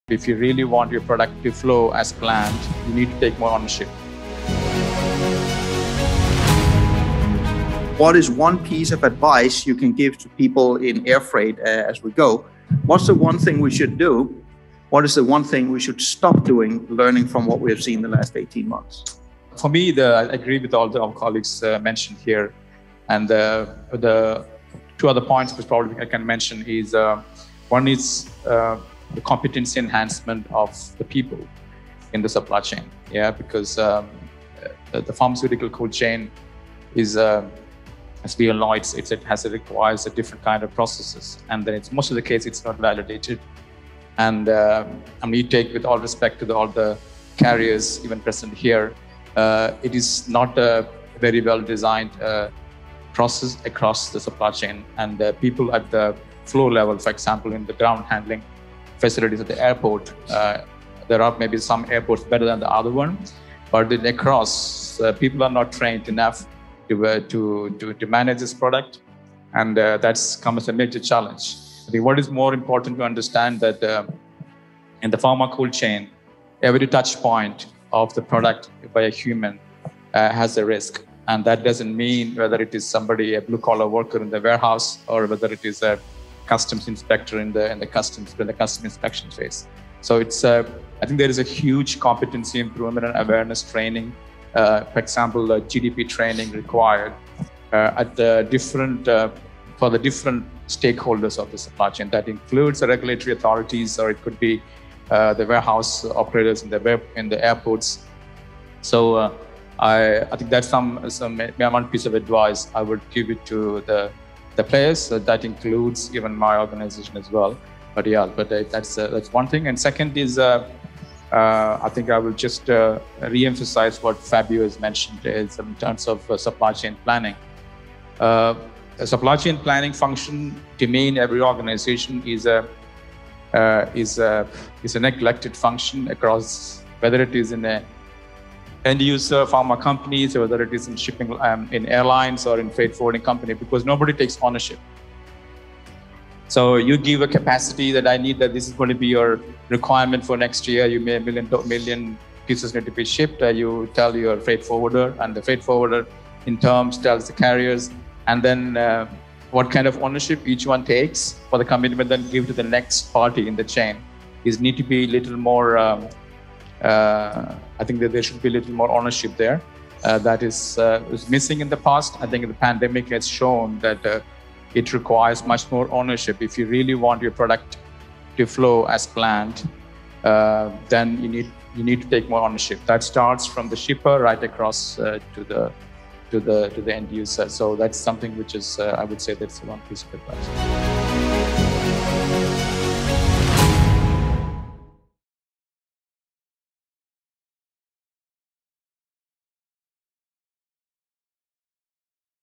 If you really want your product to flow as planned, you need to take more ownership. What is one piece of advice you can give to people in air freight as we go? What's the one thing we should do? What is the one thing we should stop doing, learning from what we have seen the last 18 months? For me, I agree with all our colleagues mentioned here. And the two other points which probably I can mention is, one is the competency enhancement of the people in the supply chain. Yeah, because the pharmaceutical cold chain is, as we all know, it requires a different kind of processes, and then most of the case it's not validated. And you take, with all respect to all the carriers even present here, it is not a very well designed process across the supply chain, and people at the flow level, for example, in the ground handling facilities at the airport, there are maybe some airports better than the other one, but then across, people are not trained enough to manage this product, and that's come as a major challenge. I think what is more important to understand that in the pharma cold chain, every touch point of the product by a human has a risk, and that doesn't mean whether it is somebody, a blue-collar worker in the warehouse, or whether it is a customs inspector in the customs inspection phase. So it's I think there is a huge competency improvement and awareness training. For example, GDP training required at the different for the different stakeholders of the supply chain. That includes the regulatory authorities, or it could be the warehouse operators in the airports. So I think that's one piece of advice I would give it to the players. That includes even my organization as well. But yeah, that's one thing. And second is, I think I will just re-emphasize what Fabio has mentioned is in terms of supply chain planning. A supply chain planning function, to me, in every organization is a neglected function across, whether it is in a end user pharma companies, or whether it is in shipping, in airlines, or in freight forwarding company, because nobody takes ownership. So you give a capacity that I need, that this is going to be your requirement for next year. You may million pieces need to be shipped. You tell your freight forwarder, and the freight forwarder in terms tells the carriers, and then what kind of ownership each one takes for the commitment, then give to the next party in the chain is need to be a little more. I think that there should be a little more ownership there. That is missing in the past. I think the pandemic has shown that it requires much more ownership. If you really want your product to flow as planned, then you need to take more ownership. That starts from the shipper right across to the end user. So that's something which is, I would say, that's one piece of advice.